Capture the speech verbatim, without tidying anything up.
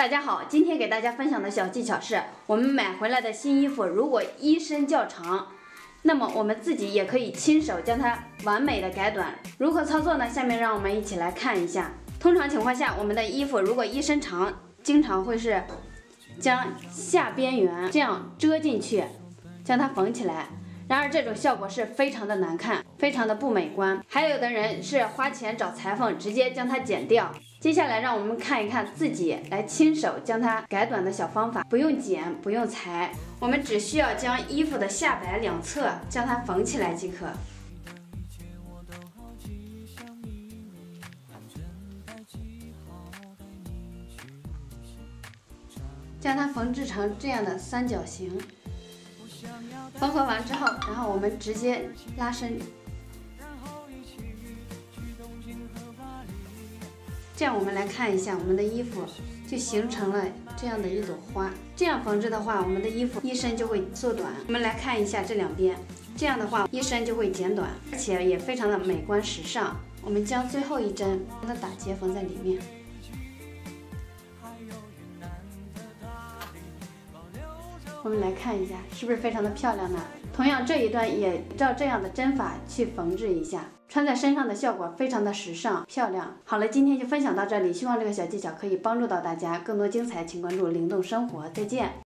大家好，今天给大家分享的小技巧是，我们买回来的新衣服如果衣身较长，那么我们自己也可以亲手将它完美的改短。如何操作呢？下面让我们一起来看一下。通常情况下，我们的衣服如果衣身长，经常会是将下边缘这样遮进去，将它缝起来。然而这种效果是非常的难看，非常的不美观。还有的人是花钱找裁缝，直接将它剪掉。接下来让我们看一看自己来亲手将它改短的小方法，不用剪，不用裁，我们只需要将衣服的下摆两侧将它缝起来即可。将它缝制成这样的三角形。缝合完之后，然后我们直接拉伸，这样我们来看一下，我们的衣服就形成了这样的一朵花。这样缝制的话，我们的衣服衣身就会缩短。我们来看一下这两边，这样的话衣身就会减短，而且也非常的美观时尚。我们将最后一针把它打结缝在里面。我们来看一下，是不是非常的漂亮呢？同样这一端也照这样的针法去缝制一下，穿在身上的效果非常的时尚漂亮。好了，今天就分享到这里，希望这个小技巧可以帮助到大家。更多精彩，请关注灵动生活，再见。